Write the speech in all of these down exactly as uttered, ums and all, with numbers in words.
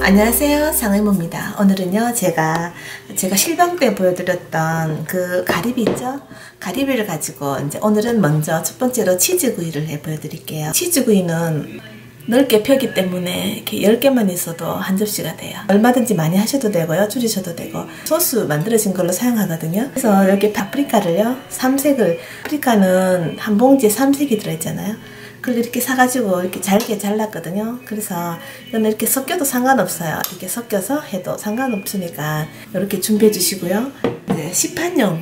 안녕하세요, 상의모입니다. 오늘은요 제가 제가 실방 때 보여드렸던 그 가리비 있죠? 가리비를 가지고 이제 오늘은 먼저 첫 번째로 치즈구이를 해 보여드릴게요. 치즈구이는 넓게 펴기 때문에 이렇게 열 개만 있어도 한 접시가 돼요. 얼마든지 많이 하셔도 되고요, 줄이셔도 되고. 소스 만들어진 걸로 사용하거든요. 그래서 여기 파프리카를요 삼색을, 파프리카는 한 봉지에 삼색이 들어있잖아요. 그걸 이렇게 사가지고 이렇게 잘게 잘랐거든요. 그래서 이거는 이렇게 섞여도 상관없어요. 이렇게 섞여서 해도 상관없으니까 이렇게 준비해 주시고요. 이제 시판용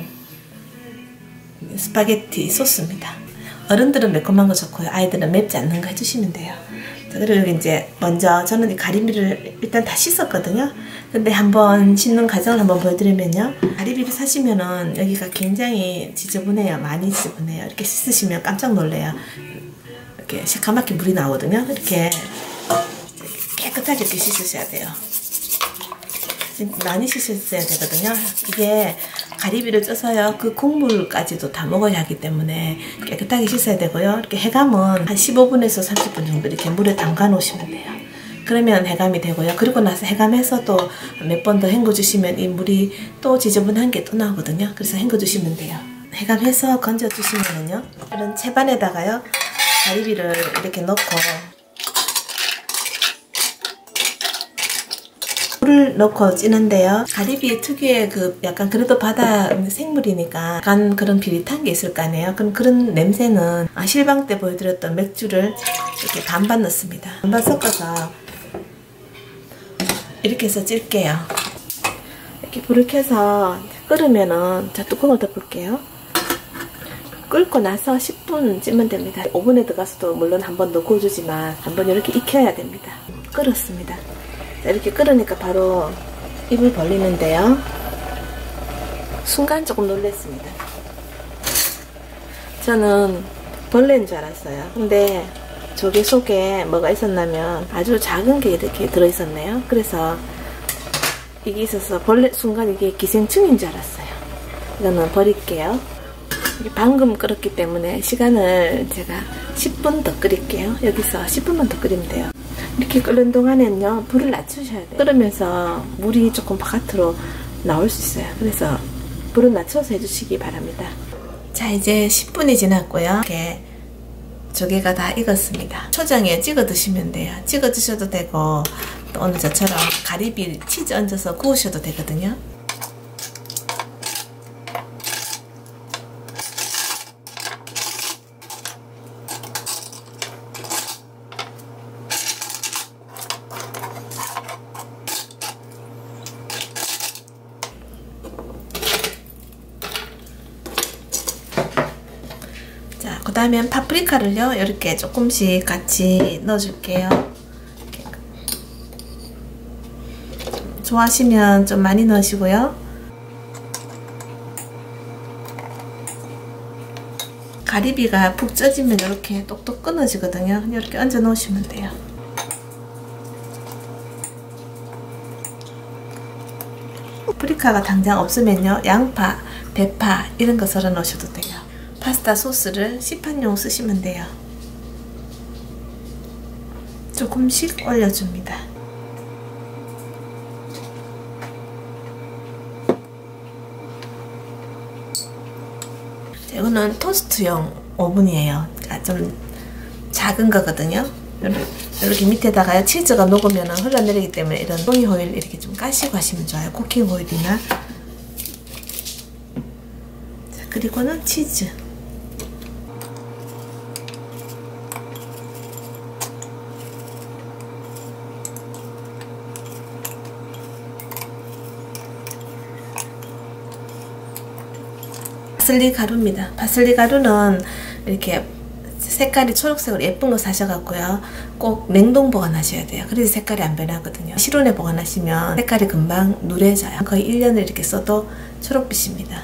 스파게티 소스입니다. 어른들은 매콤한 거 좋고요, 아이들은 맵지 않는 거 해주시면 돼요. 자, 그리고 이제 먼저 저는 이 가리비를 일단 다 씻었거든요. 근데 한번 씻는 과정을 한번 보여드리면요, 가리비를 사시면은 여기가 굉장히 지저분해요. 많이 지저분해요. 이렇게 씻으시면 깜짝 놀래요. 이렇게 시커멓게 물이 나오거든요. 이렇게 깨끗하게 이렇게 씻으셔야 돼요. 많이 씻으셔야 되거든요. 이게 가리비를 쪄서요, 그 국물까지도 다 먹어야 하기 때문에 깨끗하게 씻어야 되고요. 이렇게 해감은 한 십오 분에서 삼십 분 정도 이렇게 물에 담가 놓으시면 돼요. 그러면 해감이 되고요. 그리고 나서 해감해서 또 몇 번 더 헹궈 주시면 이 물이 또 지저분한 게 또 나오거든요. 그래서 헹궈 주시면 돼요. 해감해서 건져 주시면은요, 이런 채반에다가요 가리비를 이렇게 넣고 물을 넣고 찌는데요, 가리비 특유의 그 약간 그래도 바다 생물이니까 약간 그런 비릿한 게 있을 거 아니에요. 그럼 그런 냄새는 아, 실방 때 보여드렸던 맥주를 이렇게 반반 넣습니다. 반반 섞어서 이렇게 해서 찔게요. 이렇게 불을 켜서 끓으면은, 자, 뚜껑을 덮을게요. 끓고 나서 십 분 찌면 됩니다. 오븐에 들어가서도 물론 한 번 더 구워주지만 한 번 이렇게 익혀야 됩니다. 끓었습니다. 자, 이렇게 끓으니까 바로 입을 벌리는데요, 순간 조금 놀랐습니다. 저는 벌레인 줄 알았어요. 근데 조개 속에 뭐가 있었냐면 아주 작은 게 이렇게 들어있었네요. 그래서 이게 있어서 벌레, 순간 이게 기생충인 줄 알았어요. 이거는 버릴게요. 방금 끓었기 때문에 시간을 제가 십 분 더 끓일게요. 여기서 십 분만 더 끓이면 돼요. 이렇게 끓는 동안에는요, 불을 낮추셔야 돼요. 끓으면서 물이 조금 바깥으로 나올 수 있어요. 그래서 불을 낮춰서 해주시기 바랍니다. 자, 이제 십 분이 지났고요. 이렇게 조개가 다 익었습니다. 초장에 찍어 드시면 돼요. 찍어 드셔도 되고, 또 오늘 저처럼 가리비 치즈 얹어서 구우셔도 되거든요. 자, 그 다음에 파프리카를요 이렇게 조금씩 같이 넣어줄게요. 이렇게. 좋아하시면 좀 많이 넣으시고요. 가리비가 푹 쪄지면 이렇게 똑똑 끊어지거든요. 이렇게 얹어 놓으시면 돼요. 파프리카가 당장 없으면요, 양파, 대파 이런 거 썰어 넣으셔도 돼요. 파스타 소스를 시판용 쓰시면 돼요. 조금씩 올려줍니다. 자, 이거는 토스트용 오븐이에요. 그러니까 좀 작은 거거든요. 이렇게 밑에다가 치즈가 녹으면 흘러내리기 때문에 이런 종이 호일 이렇게 좀 까시고 하시면 좋아요. 쿠킹 호일이나. 자, 그리고는 치즈. 파슬리 가루입니다. 파슬리 가루는 이렇게 색깔이 초록색으로 예쁜 거 사셔갖고요, 꼭 냉동 보관하셔야 돼요. 그래서 색깔이 안 변하거든요. 실온에 보관하시면 색깔이 금방 누래져요. 거의 일 년을 이렇게 써도 초록빛입니다.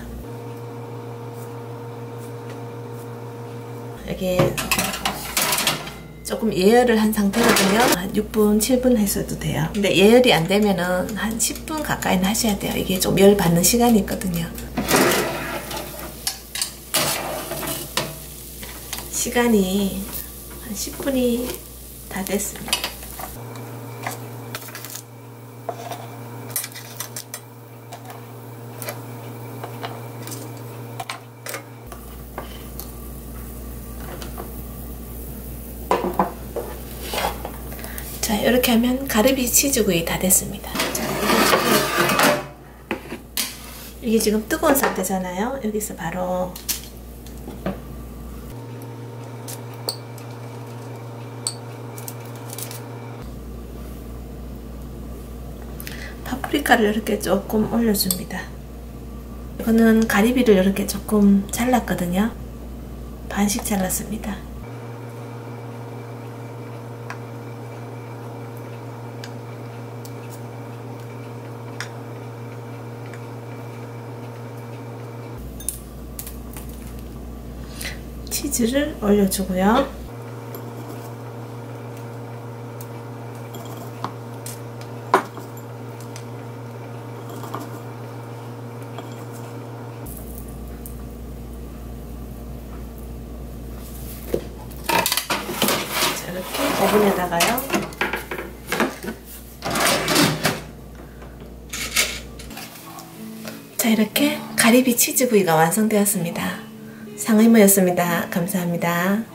이게 조금 예열을 한 상태거든요. 한 육 분, 칠 분 하셔도 돼요. 근데 예열이 안 되면은 한 십 분 가까이는 하셔야 돼요. 이게 좀 열 받는 시간이 있거든요. 시간이 한 십 분이 다 됐습니다. 이렇게 하면 가리비 치즈구이 다 됐습니다. 자, 이게 지금 뜨거운 상태잖아요. 여기서 바로 파프리카를 이렇게 조금 올려줍니다. 이거는 가리비를 이렇게 조금 잘랐거든요. 반씩 잘랐습니다. 치즈를 올려주고요. 자, 이렇게 오븐에다가요. 자, 이렇게 가리비 치즈구이가 완성되었습니다. 상의모였습니다. 감사합니다.